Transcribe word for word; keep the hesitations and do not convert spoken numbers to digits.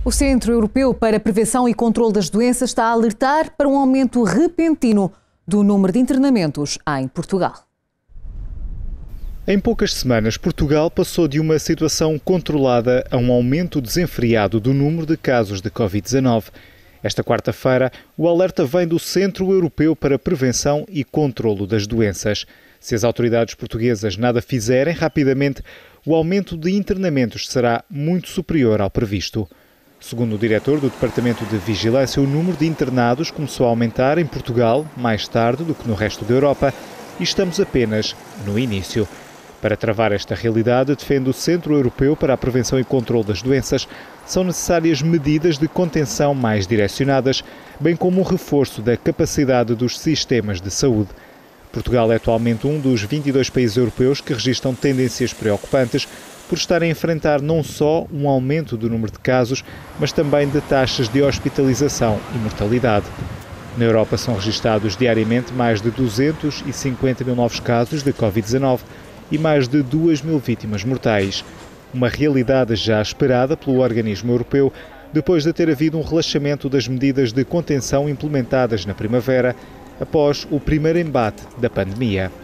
O Centro Europeu para a Prevenção e Controlo das Doenças está a alertar para um aumento repentino do número de internamentos em Portugal. Em poucas semanas, Portugal passou de uma situação controlada a um aumento desenfreado do número de casos de covid dezanove. Esta quarta-feira, o alerta vem do Centro Europeu para a Prevenção e Controlo das Doenças. Se as autoridades portuguesas nada fizerem rapidamente, o aumento de internamentos será muito superior ao previsto. Segundo o diretor do Departamento de Vigilância, o número de internados começou a aumentar em Portugal mais tarde do que no resto da Europa e estamos apenas no início. Para travar esta realidade, defende o Centro Europeu para a Prevenção e Controlo das Doenças, são necessárias medidas de contenção mais direcionadas, bem como o reforço da capacidade dos sistemas de saúde. Portugal é atualmente um dos vinte e dois países europeus que registram tendências preocupantes por estarem a enfrentar não só um aumento do número de casos, mas também de taxas de hospitalização e mortalidade. Na Europa são registados diariamente mais de duzentos e cinquenta mil novos casos de covid dezanove e mais de duas mil vítimas mortais. Uma realidade já esperada pelo organismo europeu, depois de ter havido um relaxamento das medidas de contenção implementadas na primavera, após o primeiro embate da pandemia.